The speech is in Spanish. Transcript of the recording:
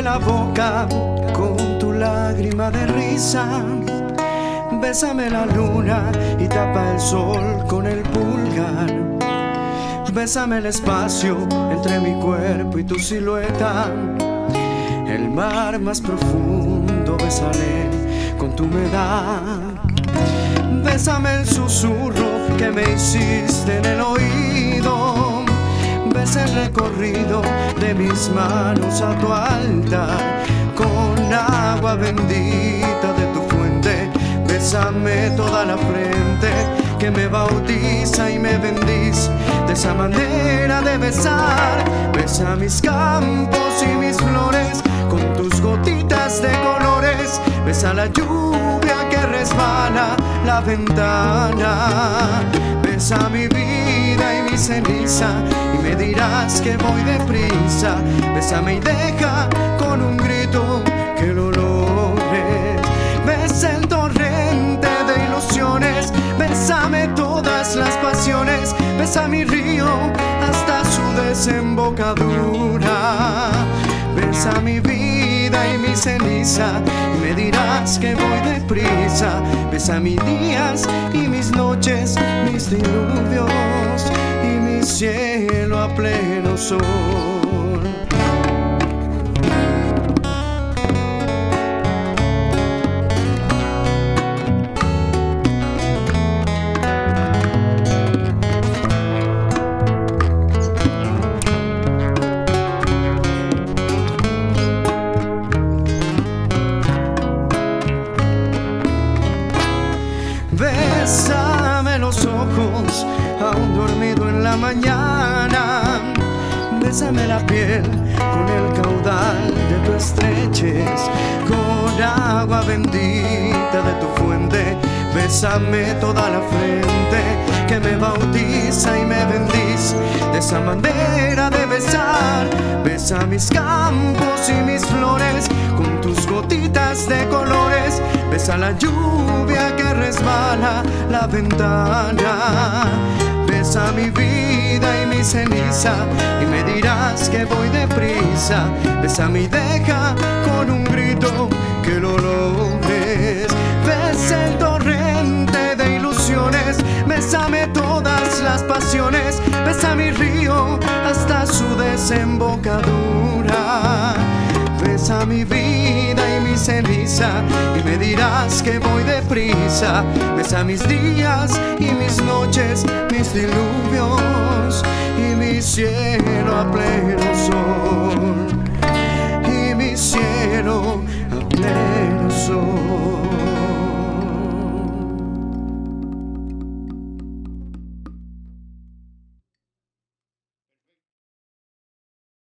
Bésame la boca con tu lágrima de risa. Bésame la luna y tapa el sol con el pulgar. Bésame el espacio entre mi cuerpo y tu silueta. El mar más profundo, bésale con tu humedad. Bésame el susurro que me hiciste en el oído. Besa el recorrido de mis manos a tu altar. Con agua bendita de tu fuente, bésame toda la frente que me bautiza y me bendice. De esa manera de besar, besa mis campos y mis flores con tus gotitas de colores. Besa la lluvia que resbala la ventana. Besa mi vida y mi ceniza y me dirás que voy deprisa. Bésame y deja con un grito que lo logres. Besa el torrente de ilusiones. Bésame todas las pasiones. Besa mi río hasta su desembocadura. Besa mi vida y mi ceniza y me dirás que voy deprisa. Besa mis días y mis noches, mis diluvios y mi cielo a pleno sol. Bésame los ojos, aún dormido en la mañana. Bésame la piel con el caudal de tu estrechez. Con agua bendita de tu fuente, bésame toda la frente que me bautiza y me bendice. De esa manera de besar, besa mis campos y mis flores con tus gotitas de colores. Besa la lluvia que resbala la ventana. Besa mi vida y mi ceniza y me dirás que voy deprisa. Bésame y deja con un grito que lo logres. Besa el torrente de ilusiones. Bésame todas las pasiones. Besa mi río hasta su desembocadura. Besa mi vida y mi ceniza y me dirás que voy deprisa. Besa mis días y mis noches, mis diluvios y mi cielo a pleno sol. Y mi cielo a pleno sol.